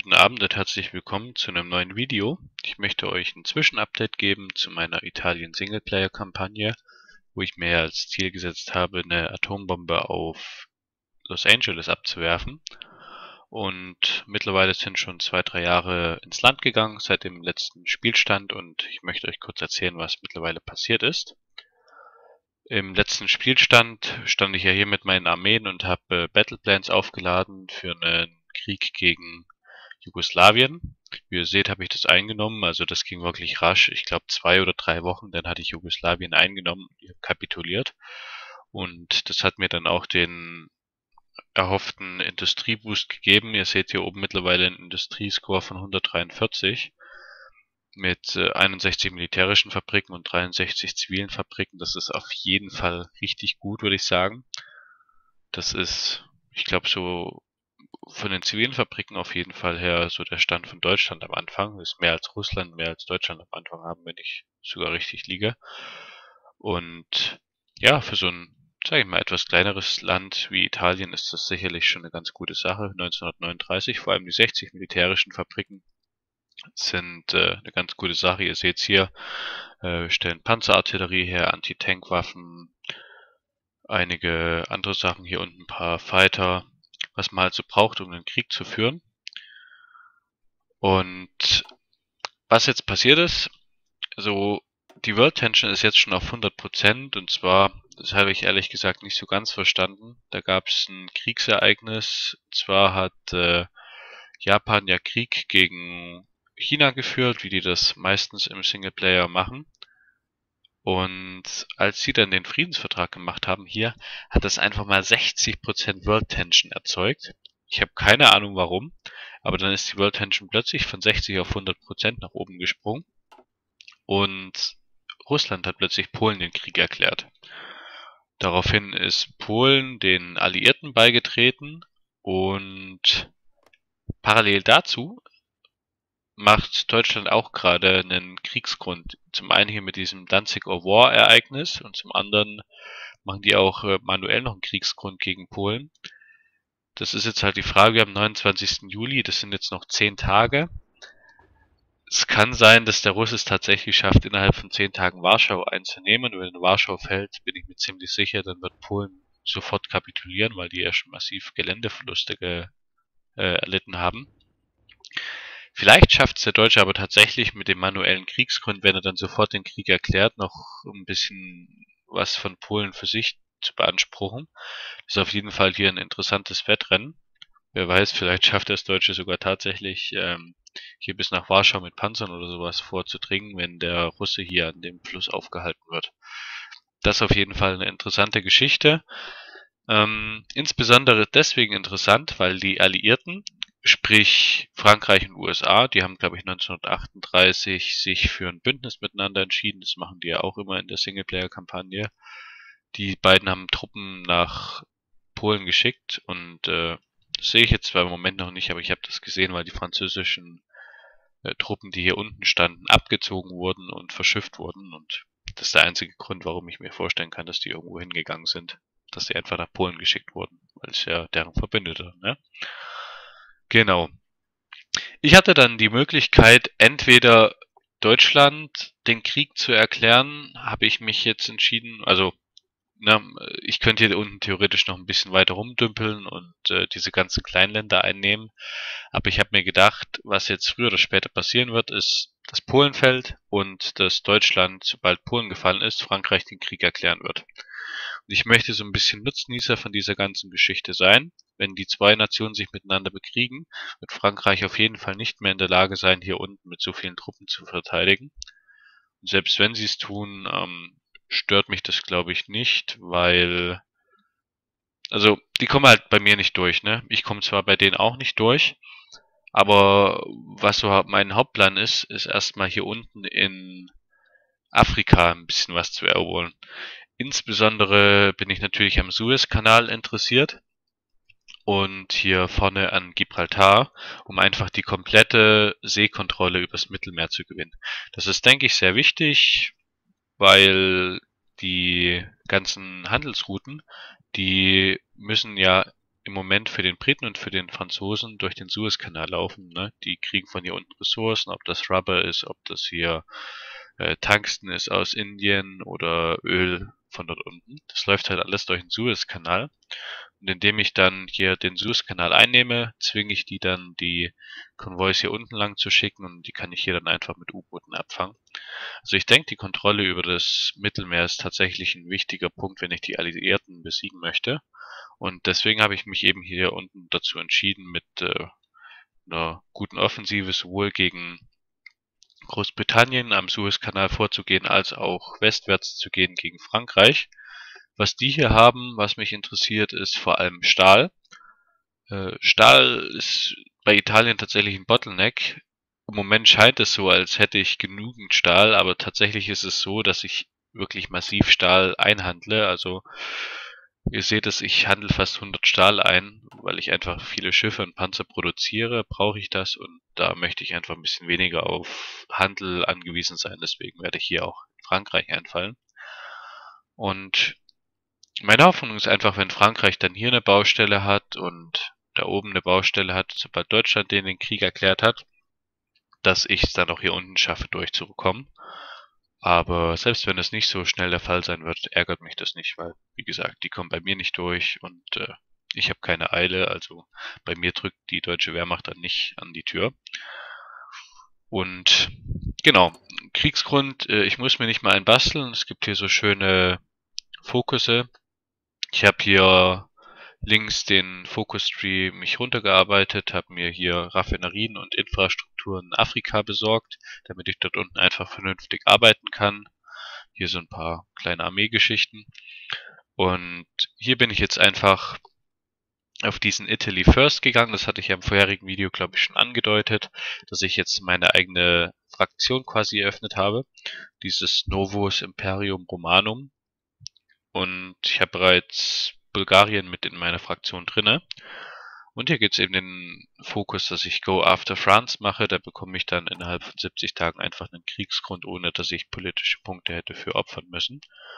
Guten Abend und herzlich willkommen zu einem neuen Video. Ich möchte euch ein Zwischenupdate geben zu meiner Italien-Singleplayer-Kampagne, wo ich mir als Ziel gesetzt habe, eine Atombombe auf Los Angeles abzuwerfen. Und mittlerweile sind schon 2, 3 Jahre ins Land gegangen seit dem letzten Spielstand und ich möchte euch kurz erzählen, was mittlerweile passiert ist. Im letzten Spielstand stand ich ja hier mit meinen Armeen und habe Battleplans aufgeladen für einen Krieg gegen Jugoslawien. Wie ihr seht, habe ich das eingenommen, also das ging wirklich rasch. Ich glaube 2 oder 3 Wochen, dann hatte ich Jugoslawien eingenommen, kapituliert. Und das hat mir dann auch den erhofften Industrieboost gegeben. Ihr seht hier oben mittlerweile einen Industriescore von 143 mit 61 militärischen Fabriken und 63 zivilen Fabriken. Das ist auf jeden Fall richtig gut, würde ich sagen. Das ist, ich glaube, so von den zivilen Fabriken auf jeden Fall her so der Stand von Deutschland am Anfang. Ist mehr als Russland, mehr als Deutschland am Anfang haben, wenn ich sogar richtig liege. Und ja, für so ein, sage ich mal, etwas kleineres Land wie Italien ist das sicherlich schon eine ganz gute Sache. 1939, vor allem die 60 militärischen Fabriken sind eine ganz gute Sache. Ihr seht's hier, stellen Panzerartillerie her, Anti-Tank-Waffen, einige andere Sachen, hier unten ein paar Fighter, was man halt so braucht, um einen Krieg zu führen. Und was jetzt passiert ist, also die World Tension ist jetzt schon auf 100% und zwar, das habe ich ehrlich gesagt nicht so ganz verstanden. Da gab es ein Kriegsereignis, und zwar hat Japan ja Krieg gegen China geführt, wie die das meistens im Singleplayer machen. Und als sie dann den Friedensvertrag gemacht haben hier, hat das einfach mal 60% World Tension erzeugt. Ich habe keine Ahnung warum, aber dann ist die World Tension plötzlich von 60 auf 100% nach oben gesprungen und Russland hat plötzlich Polen den Krieg erklärt. Daraufhin ist Polen den Alliierten beigetreten und parallel dazu macht Deutschland auch gerade einen Kriegsgrund. Zum einen hier mit diesem Danzig of War Ereignis und zum anderen machen die auch manuell noch einen Kriegsgrund gegen Polen. Das ist jetzt halt die Frage, wir haben 29. Juli, das sind jetzt noch 10 Tage. Es kann sein, dass der Russe es tatsächlich schafft, innerhalb von 10 Tagen Warschau einzunehmen. Und wenn Warschau fällt, bin ich mir ziemlich sicher, dann wird Polen sofort kapitulieren, weil die ja schon massiv Geländeverluste erlitten haben. Vielleicht schafft es der Deutsche aber tatsächlich mit dem manuellen Kriegsgrund, wenn er dann sofort den Krieg erklärt, noch ein bisschen was von Polen für sich zu beanspruchen. Das ist auf jeden Fall hier ein interessantes Wettrennen. Wer weiß, vielleicht schafft das Deutsche sogar tatsächlich hier bis nach Warschau mit Panzern oder sowas vorzudringen, wenn der Russe hier an dem Fluss aufgehalten wird. Das ist auf jeden Fall eine interessante Geschichte. Insbesondere deswegen interessant, weil die Alliierten, sprich Frankreich und USA, die haben, glaube ich, 1938 sich für ein Bündnis miteinander entschieden. Das machen die ja auch immer in der Singleplayer-Kampagne. Die beiden haben Truppen nach Polen geschickt und das sehe ich jetzt zwar im Moment noch nicht, aber ich habe das gesehen, weil die französischen Truppen, die hier unten standen, abgezogen wurden und verschifft wurden. Und das ist der einzige Grund, warum ich mir vorstellen kann, dass die irgendwo hingegangen sind. Dass sie einfach nach Polen geschickt wurden, weil es ja deren Verbündeter, ne? Genau. Ich hatte dann die Möglichkeit, entweder Deutschland den Krieg zu erklären, habe ich mich jetzt entschieden, also na, ich könnte hier unten theoretisch noch ein bisschen weiter rumdümpeln und diese ganzen Kleinländer einnehmen. Aber ich habe mir gedacht, was jetzt früher oder später passieren wird, ist, dass Polen fällt und dass Deutschland, sobald Polen gefallen ist, Frankreich den Krieg erklären wird. Und ich möchte so ein bisschen Nutznießer von dieser ganzen Geschichte sein. Wenn die zwei Nationen sich miteinander bekriegen, wird Frankreich auf jeden Fall nicht mehr in der Lage sein, hier unten mit so vielen Truppen zu verteidigen. Und selbst wenn sie es tun, stört mich das, glaube ich, nicht, weil, also, die kommen halt bei mir nicht durch, ne? Ich komme zwar bei denen auch nicht durch, aber was so mein Hauptplan ist, ist erstmal hier unten in Afrika ein bisschen was zu erobern. Insbesondere bin ich natürlich am Suezkanal interessiert und hier vorne an Gibraltar, um einfach die komplette Seekontrolle übers Mittelmeer zu gewinnen. Das ist, denke ich, sehr wichtig, weil die ganzen Handelsrouten, die müssen ja im Moment für den Briten und für den Franzosen durch den Suezkanal laufen. Ne? Die kriegen von hier unten Ressourcen, ob das Rubber ist, ob das hier Tungsten ist aus Indien oder Öl von dort unten. Das läuft halt alles durch den Suezkanal. Und indem ich dann hier den Suezkanal einnehme, zwinge ich die dann, die Konvois hier unten lang zu schicken, und die kann ich hier dann einfach mit U-Booten abfangen. Also ich denke, die Kontrolle über das Mittelmeer ist tatsächlich ein wichtiger Punkt, wenn ich die Alliierten besiegen möchte. Und deswegen habe ich mich eben hier unten dazu entschieden, mit einer guten Offensive sowohl gegen Großbritannien am Suezkanal vorzugehen, als auch westwärts zu gehen gegen Frankreich. Was die hier haben, was mich interessiert, ist vor allem Stahl. Stahl ist bei Italien tatsächlich ein Bottleneck. Im Moment scheint es so, als hätte ich genügend Stahl, aber tatsächlich ist es so, dass ich wirklich massiv Stahl einhandle. Also ihr seht es, ich handle fast 100 Stahl ein, weil ich einfach viele Schiffe und Panzer produziere, brauche ich das, und da möchte ich einfach ein bisschen weniger auf Handel angewiesen sein. Deswegen werde ich hier auch in Frankreich einfallen. Und meine Hoffnung ist einfach, wenn Frankreich dann hier eine Baustelle hat und da oben eine Baustelle hat, sobald Deutschland den Krieg erklärt hat, dass ich es dann auch hier unten schaffe, durchzubekommen. Aber selbst wenn es nicht so schnell der Fall sein wird, ärgert mich das nicht, weil, wie gesagt, die kommen bei mir nicht durch, und ich habe keine Eile, also bei mir drückt die deutsche Wehrmacht dann nicht an die Tür. Und genau, Kriegsgrund, ich muss mir nicht mal einen basteln, es gibt hier so schöne Fokusse. Ich habe hier links den Focus Tree mich runtergearbeitet, habe mir hier Raffinerien und Infrastrukturen in Afrika besorgt, damit ich dort unten einfach vernünftig arbeiten kann. Hier so ein paar kleine Armeegeschichten. Und hier bin ich jetzt einfach auf diesen Italy First gegangen. Das hatte ich ja im vorherigen Video, glaube ich, schon angedeutet, dass ich jetzt meine eigene Fraktion quasi eröffnet habe. Dieses Novus Imperium Romanum. Und ich habe bereits Bulgarien mit in meiner Fraktion drinne. Und hier gibt es eben den Fokus, dass ich Go After France mache. Da bekomme ich dann innerhalb von 70 Tagen einfach einen Kriegsgrund, ohne dass ich politische Punkte hätte für opfern müssen.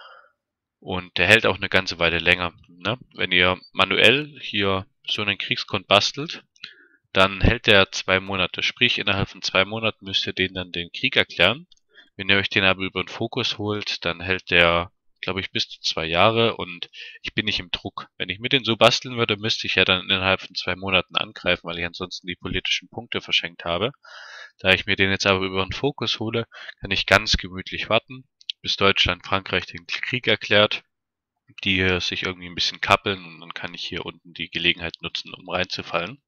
Und der hält auch eine ganze Weile länger. Ne? Wenn ihr manuell hier so einen Kriegsgrund bastelt, dann hält der 2 Monate. Sprich, innerhalb von 2 Monaten müsst ihr den dann den Krieg erklären. Wenn ihr euch den aber über den Fokus holt, dann hält der, glaube ich, bis zu 2 Jahre, und ich bin nicht im Druck. Wenn ich mir den so basteln würde, müsste ich ja dann innerhalb von 2 Monaten angreifen, weil ich ansonsten die politischen Punkte verschenkt habe. Da ich mir den jetzt aber über den Fokus hole, kann ich ganz gemütlich warten, bis Deutschland Frankreich den Krieg erklärt, die hier sich irgendwie ein bisschen kappeln, und dann kann ich hier unten die Gelegenheit nutzen, um reinzufallen.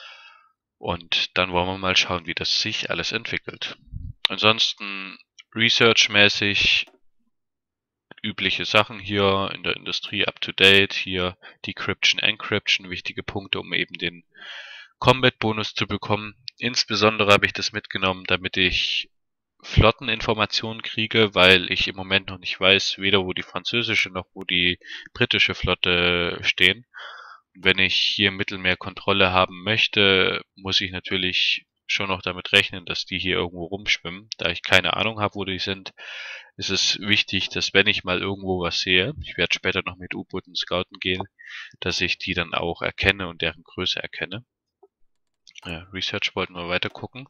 Und dann wollen wir mal schauen, wie das sich alles entwickelt. Ansonsten researchmäßig übliche Sachen hier in der Industrie up to date. Hier Decryption, Encryption, wichtige Punkte, um eben den Combat-Bonus zu bekommen. Insbesondere habe ich das mitgenommen, damit ich Flotteninformationen kriege, weil ich im Moment noch nicht weiß, weder wo die französische noch wo die britische Flotte stehen. Und wenn ich hier im Mittelmeer Kontrolle haben möchte, muss ich natürlich schon noch damit rechnen, dass die hier irgendwo rumschwimmen. Da ich keine Ahnung habe, wo die sind, ist es wichtig, dass wenn ich mal irgendwo was sehe, ich werde später noch mit U-Booten scouten gehen, dass ich die dann auch erkenne und deren Größe erkenne. Research wollten wir weiter gucken.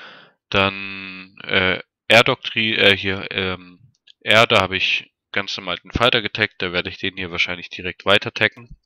Dann Air, da habe ich ganz normal den Fighter getaggt, da werde ich den hier wahrscheinlich direkt weiter taggen.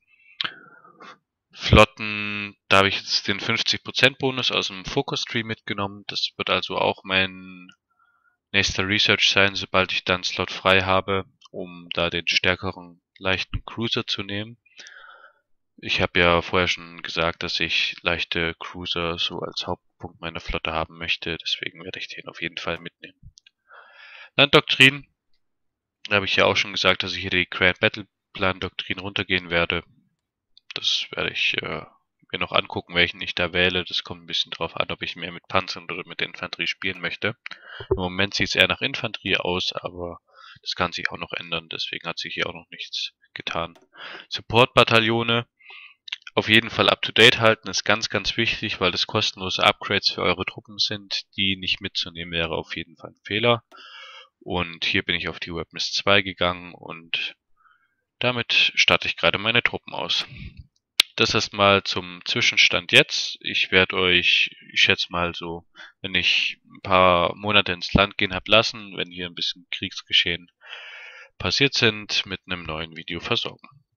Flotten, da habe ich jetzt den 50% Bonus aus dem Focus Tree mitgenommen. Das wird also auch mein nächster Research sein, sobald ich dann Slot frei habe, um da den stärkeren, leichten Cruiser zu nehmen. Ich habe ja vorher schon gesagt, dass ich leichte Cruiser so als Hauptpunkt meiner Flotte haben möchte, deswegen werde ich den auf jeden Fall mitnehmen. Landdoktrin, da habe ich ja auch schon gesagt, dass ich hier die Grand Battle Plan Doktrin runtergehen werde. Das werde ich mir noch angucken, welchen ich da wähle. Das kommt ein bisschen drauf an, ob ich mehr mit Panzern oder mit Infanterie spielen möchte. Im Moment sieht es eher nach Infanterie aus, aber das kann sich auch noch ändern, deswegen hat sich hier auch noch nichts getan. Support-Bataillone auf jeden Fall up-to-date halten, ist ganz, ganz wichtig, weil es kostenlose Upgrades für eure Truppen sind. Die nicht mitzunehmen wäre auf jeden Fall ein Fehler. Und hier bin ich auf die Weapons 2 gegangen, und damit starte ich gerade meine Truppen aus. das erstmal zum Zwischenstand jetzt. Ich werde euch, ich schätze mal so, wenn ich ein paar Monate ins Land gehen habe lassen, wenn hier ein bisschen Kriegsgeschehen passiert sind, mit einem neuen Video versorgen.